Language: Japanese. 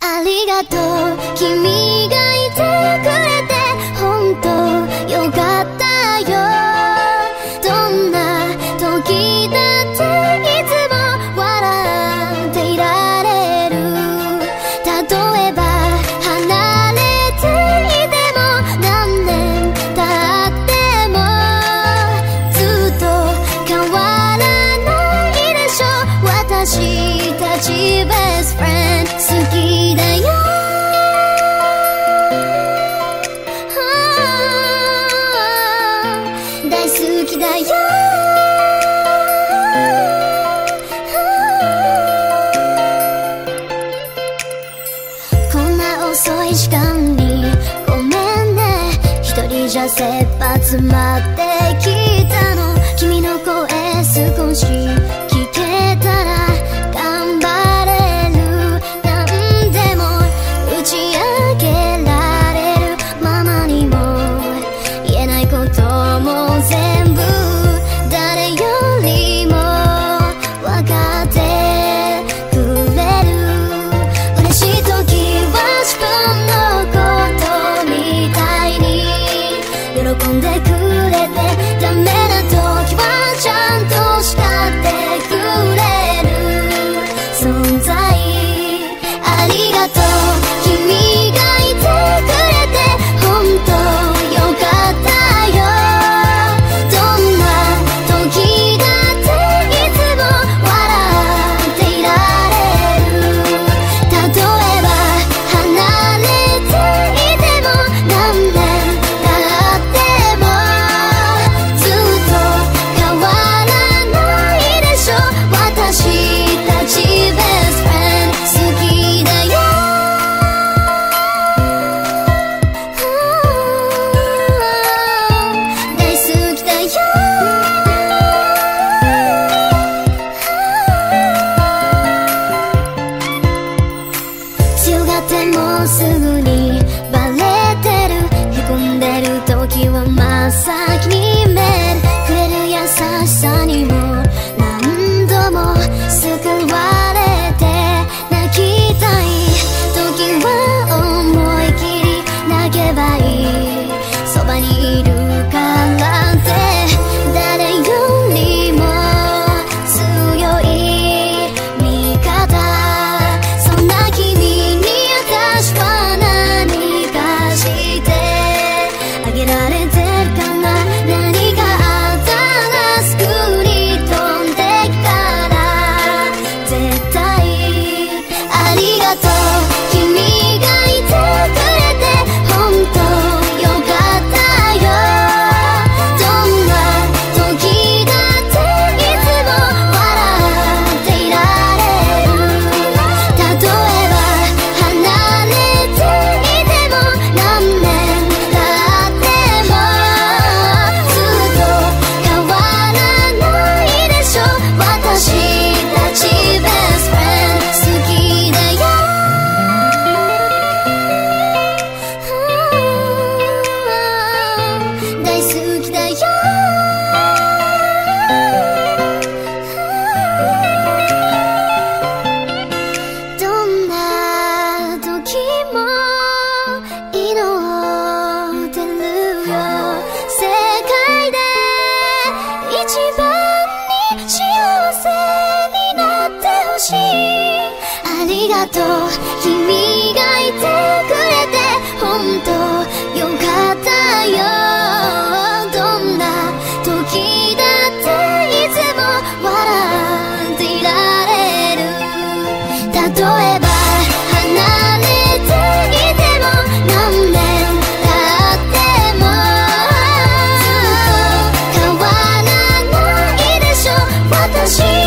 ありがとう、君がいてくれて本当よかったよ。どんな時だっていつも笑っていられる。例えば離れていても何年経ってもずっと変わらないでしょ。私たちベストフレンド好きだよ。大好きだよ。こんな遅い時間にごめんね。一人じゃ切羽詰まってきたの。君の声少し聞けたら頑張れる。何でも打ち明けられる。ママにも言えないことも全部誰よりも分かってくれる。嬉しい時は自分のことみたいに喜んでくれて、ダメな時はちゃんと叱ってくれる存在。ありがとう、君がいてくれて本当よかったよ。どんな時だっていつも笑っていられる。例えば離れていても何年経ってもずっと変わらないでしょ。私たちベストフレンド好きだよ。大好きだよ。強がってもすぐにバレてる。へこんでる時は真っ先にメールくれる。優しさにも何度も救われて泣きたい時は思い切り泣けばいい。そばにいるからって誰よりも強い味方。そんな君に私は何かしてあげられてるかな。何かあったらすぐに飛んできたら絶対。ありがとう、君がいてくれて本当よかったよ。どんな時だっていつも笑っていられる。例えば離れていても何年経ってもずっと変わらないでしょ。私たちベストフレンド好きだよ。大好きだよ。どんな時も祈ってるよ。世界で一番に幸せになってほしい。ありがとう、君がいてくれて本当よかったよ。どんな時だっていつも笑っていられる。例えば離れていても何年経ってもずっと変わらないでしょ。私